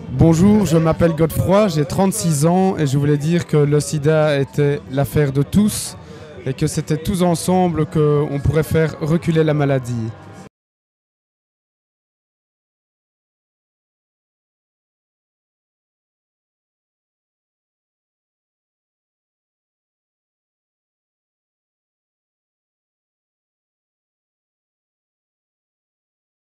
Bonjour, je m'appelle Godefroy, j'ai 36 ans et je voulais dire que le sida était l'affaire de tous et que c'était tous ensemble qu'on pourrait faire reculer la maladie.